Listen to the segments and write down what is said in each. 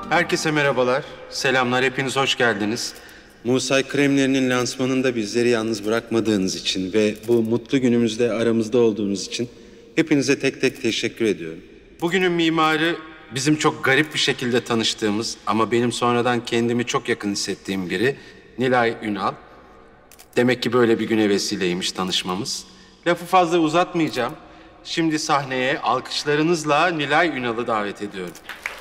Herkese merhabalar, selamlar, hepiniz hoş geldiniz. Musay kremlerinin lansmanında bizleri yalnız bırakmadığınız için ve bu mutlu günümüzde aramızda olduğunuz için hepinize tek tek teşekkür ediyorum. Bugünün mimarı bizim çok garip bir şekilde tanıştığımız ama benim sonradan kendimi çok yakın hissettiğim biri Nilay Ünal. Demek ki böyle bir güne vesileymiş tanışmamız. Lafı fazla uzatmayacağım. Şimdi sahneye alkışlarınızla Nilay Ünal'ı davet ediyorum.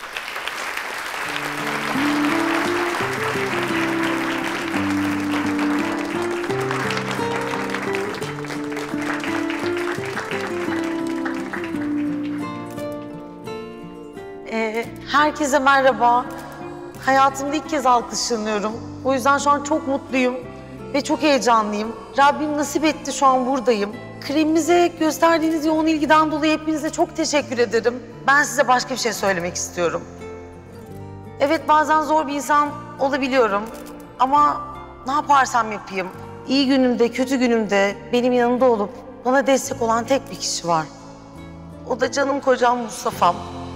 Herkese merhaba. Hayatımda ilk kez alkışlanıyorum. O yüzden şu an çok mutluyum ve çok heyecanlıyım. Rabbim nasip etti, şu an buradayım. Kremimize gösterdiğiniz yoğun ilgiden dolayı hepinize çok teşekkür ederim. Ben size başka bir şey söylemek istiyorum. Evet, bazen zor bir insan olabiliyorum ama ne yaparsam yapayım, İyi günümde, kötü günümde benim yanımda olup bana destek olan tek bir kişi var. O da canım kocam Mustafa'm.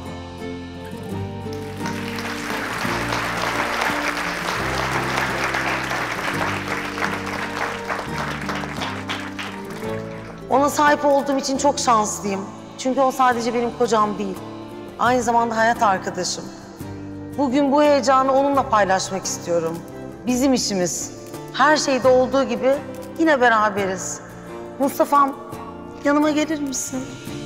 Ona sahip olduğum için çok şanslıyım. Çünkü o sadece benim kocam değil, aynı zamanda hayat arkadaşım. Bugün bu heyecanı onunla paylaşmak istiyorum. Bizim işimiz, her şeyde olduğu gibi yine beraberiz. Mustafa'm, yanıma gelir misin?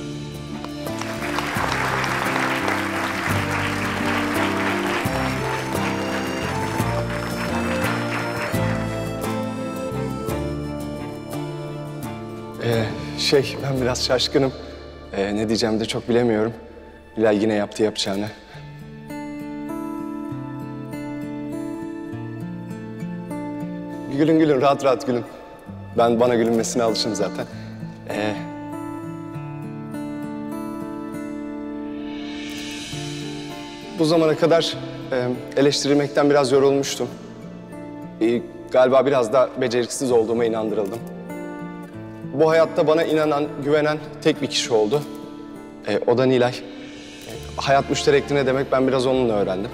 Ben biraz şaşkınım. Ne diyeceğimi de çok bilemiyorum. Bilal yine yaptı yapacağını. Gülün gülün, rahat rahat gülün. Ben bana gülünmesine alışım zaten. Bu zamana kadar eleştirilmekten biraz yorulmuştum. Galiba biraz da beceriksiz olduğuma inandırıldım. Bu hayatta bana inanan, güvenen tek bir kişi oldu. O da Nilay. Hayat müşterekliği ne demek, ben biraz onunla öğrendim.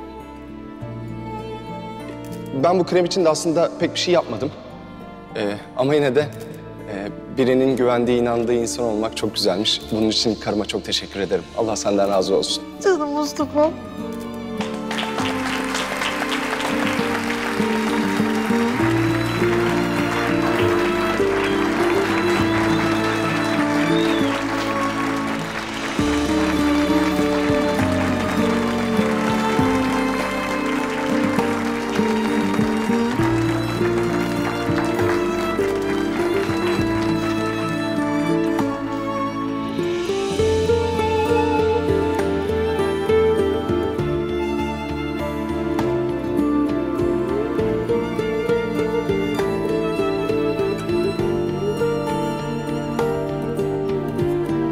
Ben bu krem için de aslında pek bir şey yapmadım. Ama yine de birinin güvendiği, inandığı insan olmak çok güzelmiş. Bunun için karıma çok teşekkür ederim. Allah senden razı olsun. Canım Mustafa'm.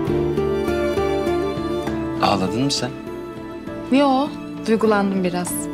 Ağladın mı sen? Yo, duygulandım biraz.